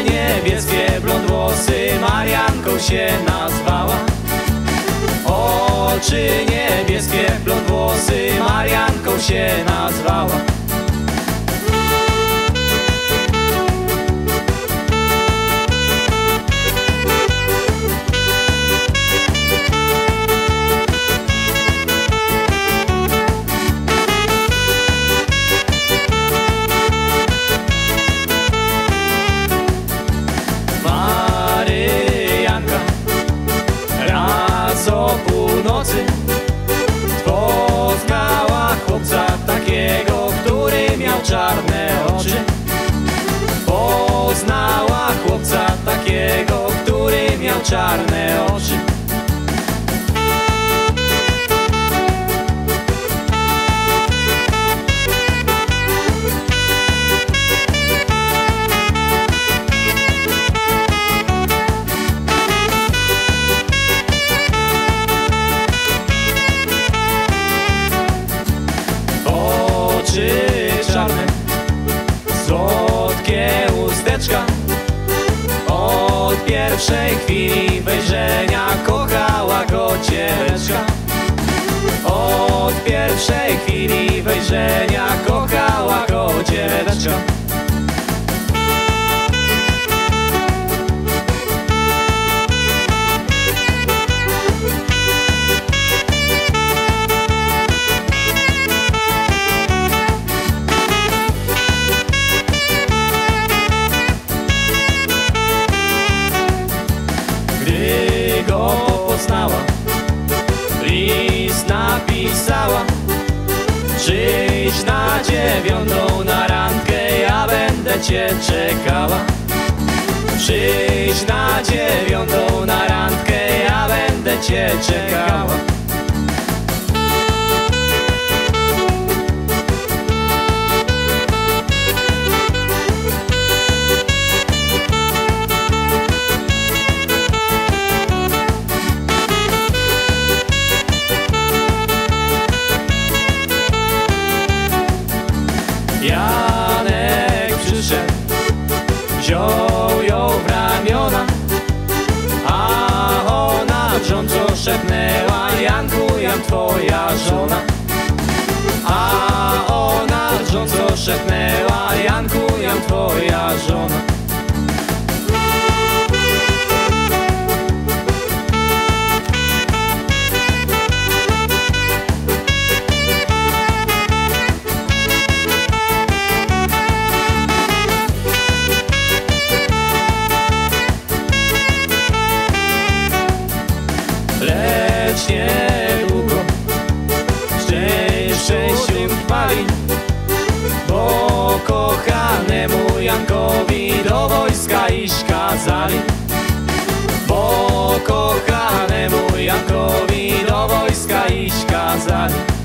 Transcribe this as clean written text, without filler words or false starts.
niebieskie, blond włosy, Marianką się nazwała. Oczy niebieskie, blond włosy, Marianką się nazwała. Maryjanka raz o północy spotkała chłopca takiego, który miał czarne oczy. Poznała chłopca takiego, który miał czarne oczy. Oczy czarne, słodkie usteczka, od pierwszej chwili wejrzenia kochała go dzieweczka. Od pierwszej chwili wejrzenia kochała go dzieweczka. Gdy go poznała, list napisała: przyjdź na 9:00 na randkę, ja będę cię czekała. Przyjdź na 9:00 na randkę, ja będę cię czekała. Janek przyszedł, wziął ją w ramiona, a ona wrząco szepnęła: Janku, Jan, twoja żona. A ona wrząco szepnęła: Janku, Jan, twoja żona. Lecz niedługo szczęściem chwali, bo kochanemu Jankowi do wojska iść kazali. Bo kochanemu Jankowi do wojska iść kazali.